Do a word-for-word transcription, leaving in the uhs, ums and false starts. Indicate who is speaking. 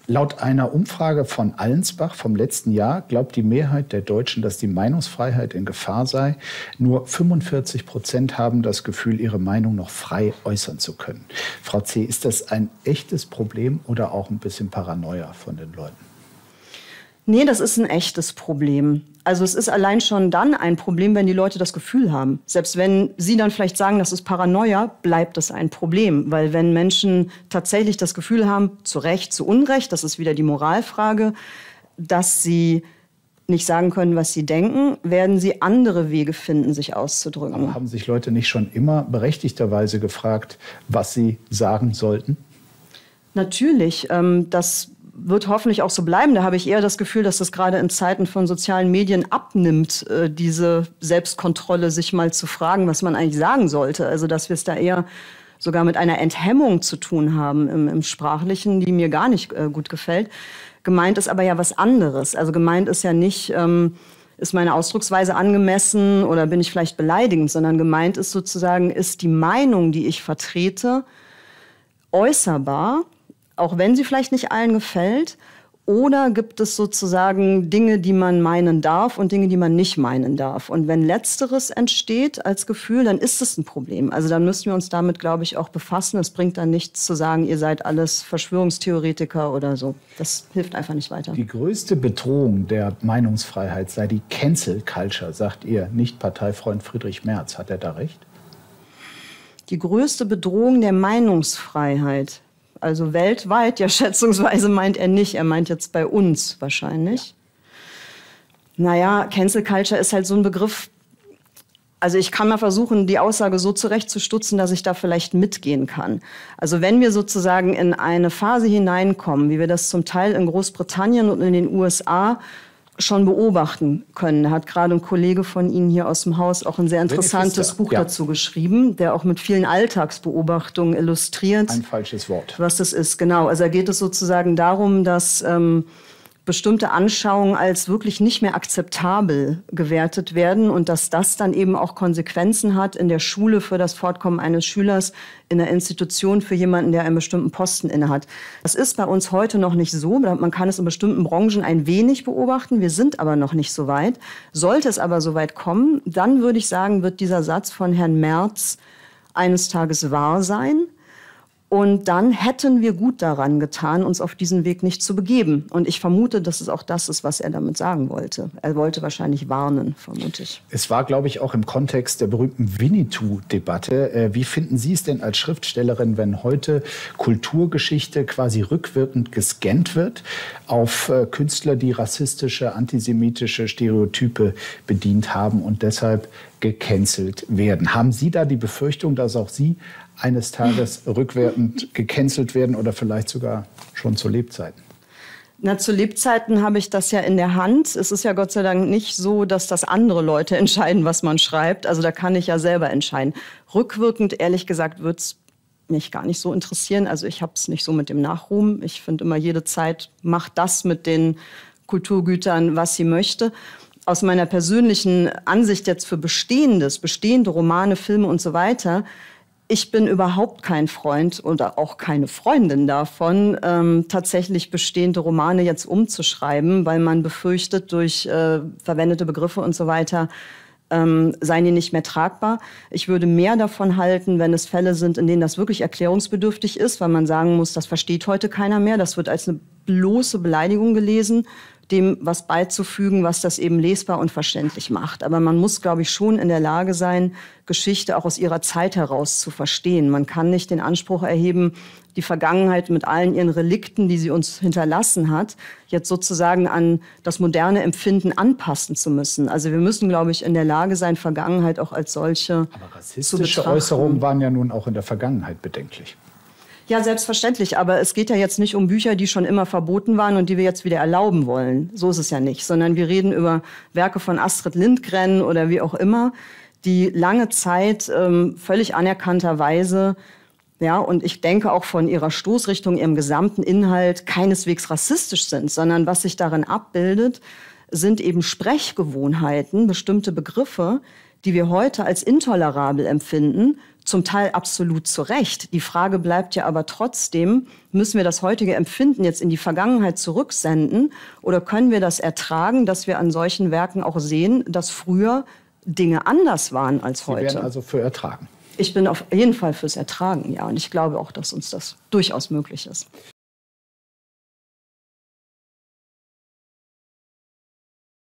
Speaker 1: Laut einer Umfrage von Allensbach vom letzten Jahr glaubt die Mehrheit der Deutschen, dass die Meinungsfreiheit in Gefahr sei. Nur fünfundvierzig Prozent haben das Gefühl, ihre Meinung noch frei äußern zu können. Frau C., ist das ein echtes Problem oder auch ein bisschen Paranoia von den Leuten?
Speaker 2: Nee, das ist ein echtes Problem. Also es ist allein schon dann ein Problem, wenn die Leute das Gefühl haben. Selbst wenn Sie dann vielleicht sagen, das ist Paranoia, bleibt es ein Problem. Weil wenn Menschen tatsächlich das Gefühl haben, zu Recht, zu Unrecht, das ist wieder die Moralfrage, dass sie nicht sagen können, was sie denken, werden sie andere Wege finden, sich auszudrücken.
Speaker 1: Aber haben sich Leute nicht schon immer berechtigterweise gefragt, was sie sagen sollten?
Speaker 2: Natürlich, ähm, das wird hoffentlich auch so bleiben. Da habe ich eher das Gefühl, dass das gerade in Zeiten von sozialen Medien abnimmt, äh, diese Selbstkontrolle, sich mal zu fragen, was man eigentlich sagen sollte. Also dass wir es da eher sogar mit einer Enthemmung zu tun haben im, im Sprachlichen, die mir gar nicht äh, gut gefällt. Gemeint ist aber ja was anderes. Also gemeint ist ja nicht, ähm, ist meine Ausdrucksweise angemessen oder bin ich vielleicht beleidigend, sondern gemeint ist sozusagen, ist die Meinung, die ich vertrete, äußerbar, auch wenn sie vielleicht nicht allen gefällt, oder gibt es sozusagen Dinge, die man meinen darf und Dinge, die man nicht meinen darf? Und wenn Letzteres entsteht als Gefühl, dann ist es ein Problem. Also dann müssen wir uns damit, glaube ich, auch befassen. Es bringt dann nichts zu sagen, ihr seid alles Verschwörungstheoretiker oder so. Das hilft einfach nicht weiter.
Speaker 1: Die größte Bedrohung der Meinungsfreiheit sei die Cancel Culture, sagt Ihr Nicht-Parteifreund Friedrich Merz. Hat er da recht? Die
Speaker 2: größte Bedrohung der Meinungsfreiheit. Also weltweit, ja schätzungsweise meint er nicht. Er meint jetzt bei uns wahrscheinlich. Ja. Naja, Cancel Culture ist halt so ein Begriff. Also ich kann mal versuchen, die Aussage so zurechtzustutzen, dass ich da vielleicht mitgehen kann. Also wenn wir sozusagen in eine Phase hineinkommen, wie wir das zum Teil in Großbritannien und in den U S A schon beobachten können. Da hat gerade ein Kollege von Ihnen hier aus dem Haus auch ein sehr interessantes Buch ja. dazu geschrieben, der auch mit vielen Alltagsbeobachtungen illustriert.
Speaker 1: Ein falsches Wort.
Speaker 2: Was das ist, genau. Also da geht es sozusagen darum, dass ähm, bestimmte Anschauungen als wirklich nicht mehr akzeptabel gewertet werden und dass das dann eben auch Konsequenzen hat in der Schule für das Fortkommen eines Schülers, in der Institution für jemanden, der einen bestimmten Posten innehat. Das ist bei uns heute noch nicht so. Man kann es in bestimmten Branchen ein wenig beobachten. Wir sind aber noch nicht so weit. Sollte es aber so weit kommen, dann würde ich sagen, wird dieser Satz von Herrn Merz eines Tages wahr sein. Und dann hätten wir gut daran getan, uns auf diesen Weg nicht zu begeben. Und ich vermute, dass es auch das ist, was er damit sagen wollte. Er wollte wahrscheinlich warnen, vermute ich.
Speaker 1: Es war, glaube ich, auch im Kontext der berühmten Winnetou-Debatte. Wie finden Sie es denn als Schriftstellerin, wenn heute Kulturgeschichte quasi rückwirkend gescannt wird auf Künstler, die rassistische, antisemitische Stereotype bedient haben und deshalb gecancelt werden? Haben Sie da die Befürchtung, dass auch Sie eines Tages rückwirkend gecancelt werden oder vielleicht sogar schon zu Lebzeiten?
Speaker 2: Na, zu Lebzeiten habe ich das ja in der Hand. Es ist ja Gott sei Dank nicht so, dass das andere Leute entscheiden, was man schreibt. Also da kann ich ja selber entscheiden. Rückwirkend, ehrlich gesagt, wird es mich gar nicht so interessieren. Also ich habe es nicht so mit dem Nachruhm. Ich finde immer, jede Zeit macht das mit den Kulturgütern, was sie möchte. Aus meiner persönlichen Ansicht jetzt für Bestehendes, bestehende Romane, Filme und so weiter, ich bin überhaupt kein Freund oder auch keine Freundin davon, ähm, tatsächlich bestehende Romane jetzt umzuschreiben, weil man befürchtet, durch äh, verwendete Begriffe und so weiter, ähm, seien die nicht mehr tragbar. Ich würde mehr davon halten, wenn es Fälle sind, in denen das wirklich erklärungsbedürftig ist, weil man sagen muss, das versteht heute keiner mehr, das wird als eine bloße Beleidigung gelesen, dem was beizufügen, was das eben lesbar und verständlich macht. Aber man muss, glaube ich, schon in der Lage sein, Geschichte auch aus ihrer Zeit heraus zu verstehen. Man kann nicht den Anspruch erheben, die Vergangenheit mit allen ihren Relikten, die sie uns hinterlassen hat, jetzt sozusagen an das moderne Empfinden anpassen zu müssen. Also wir müssen, glaube ich, in der Lage sein, Vergangenheit auch als solche
Speaker 1: Aber rassistische Äußerungen waren ja nun auch in der Vergangenheit bedenklich.
Speaker 2: Ja, selbstverständlich. Aber es geht ja jetzt nicht um Bücher, die schon immer verboten waren und die wir jetzt wieder erlauben wollen. So ist es ja nicht. Sondern wir reden über Werke von Astrid Lindgren oder wie auch immer, die lange Zeit ähm, völlig anerkannterweise, ja, und ich denke auch von ihrer Stoßrichtung, ihrem gesamten Inhalt keineswegs rassistisch sind, sondern was sich darin abbildet, sind eben Sprechgewohnheiten, bestimmte Begriffe, die wir heute als intolerabel empfinden, zum Teil absolut zu Recht. Die Frage bleibt ja aber trotzdem, müssen wir das heutige Empfinden jetzt in die Vergangenheit zurücksenden oder können wir das ertragen, dass wir an solchen Werken auch sehen, dass früher Dinge anders waren als heute?
Speaker 1: Sie wären also für Ertragen?
Speaker 2: Ich bin auf jeden Fall fürs Ertragen, ja. Und ich glaube auch, dass uns das durchaus möglich ist.